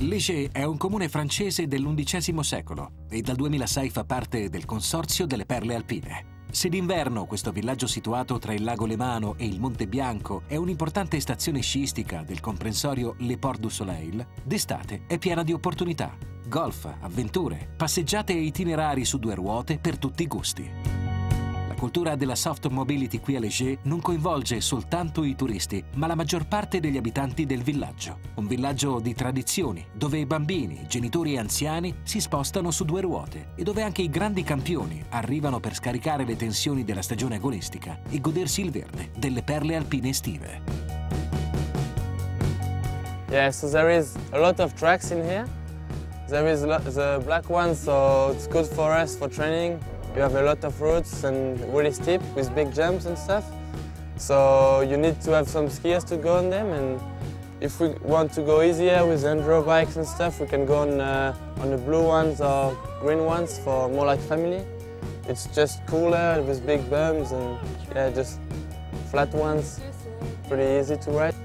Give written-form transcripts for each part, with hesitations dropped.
Léger è un comune francese dell'undicesimo secolo e dal 2006 fa parte del Consorzio delle Perle Alpine. Se d'inverno questo villaggio situato tra il lago Lemano e il Monte Bianco è un'importante stazione sciistica del comprensorio Les Portes du Soleil, d'estate è piena di opportunità. Golf, avventure, passeggiate e itinerari su due ruote per tutti i gusti. La cultura della soft mobility qui a Léger non coinvolge soltanto i turisti, ma la maggior parte degli abitanti del villaggio. Un villaggio di tradizioni, dove bambini, genitori e anziani si spostano su due ruote e dove anche i grandi campioni arrivano per scaricare le tensioni della stagione agonistica e godersi il verde delle perle alpine estive. Yeah, so there is a lot of tracks in here. There is the black one, so it's good for us for training. You have a lot of routes and really steep with big jumps and stuff. So you need to have some skiers to go on them, and if we want to go easier with enduro bikes and stuff, we can go on the blue ones or green ones for more like family. It's just cooler with big bumps and yeah, just flat ones, pretty easy to ride.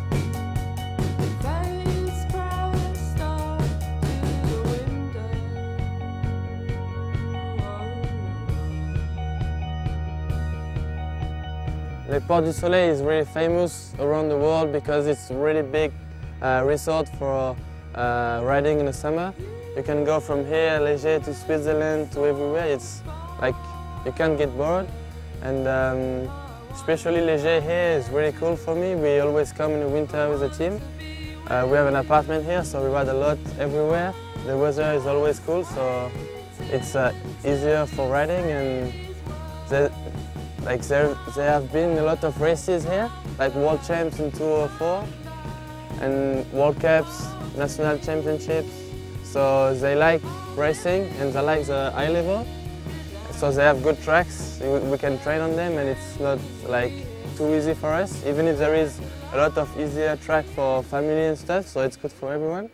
Les Portes du Soleil is really famous around the world because it's a really big resort for riding in the summer. You can go from here, Léger, to Switzerland, to everywhere. It's like you can't get bored. And especially Léger here is really cool for me. We always come in the winter with the team. We have an apartment here, so we ride a lot everywhere. The weather is always cool, so it's easier for riding. And there have been a lot of races here, like World Champs in 2004, and World Cups, National Championships. So they like racing and they like the high level. So they have good tracks, we can train on them, and it's not like too easy for us, even if there is a lot of easier track for family and stuff, so it's good for everyone.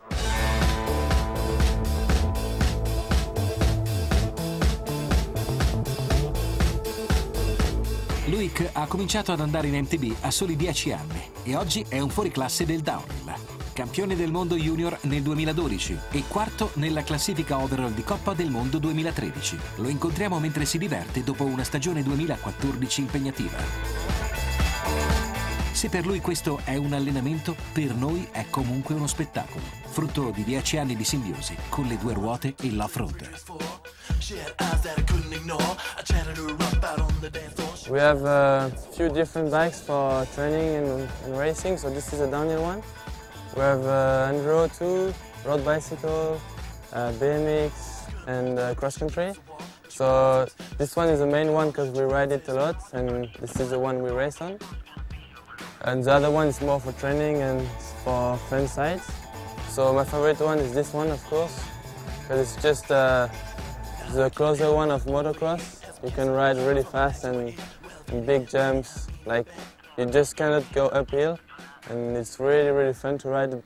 Loïc ha cominciato ad andare in MTB a soli 10 anni e oggi è un fuoriclasse del downhill. Campione del mondo junior nel 2012 e quarto nella classifica overall di Coppa del Mondo 2013. Lo incontriamo mentre si diverte dopo una stagione 2014 impegnativa. Se per lui questo è un allenamento, per noi è comunque uno spettacolo, frutto di 10 anni di simbiosi con le due ruote e l'off-road. We have a few different bikes for training and racing, so this is a downhill one. We have enduro too, road bicycle, BMX and cross country. So this one is the main one because we ride it a lot, and this is the one we race on. And the other one is more for training and for fun sides. So my favorite one is this one, of course, because it's just the closer one of motocross. You can ride really fast and in big jumps, like you just cannot go uphill, and it's really, really fun to ride.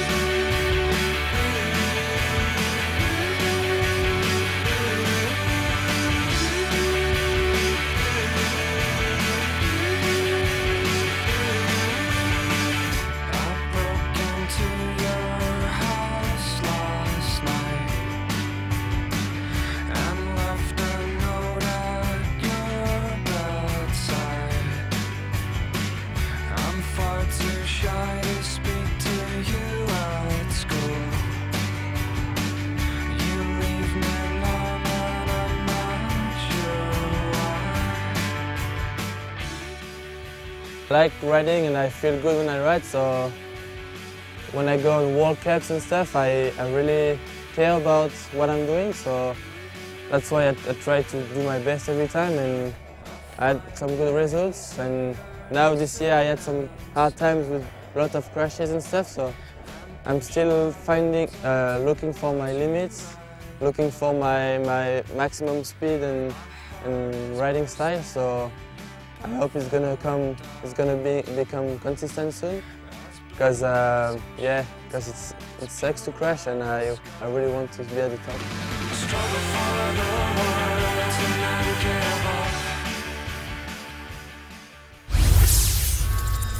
I like riding and I feel good when I ride, so when I go on World Cups and stuff, I really care about what I'm doing, so that's why I try to do my best every time, and I had some good results. And now this year I had some hard times with a lot of crashes and stuff, so I'm still looking for my limits, looking for my maximum speed and riding style. So I hope it's gonna become consistent soon, because it sucks to crash, and I really want to be at the top.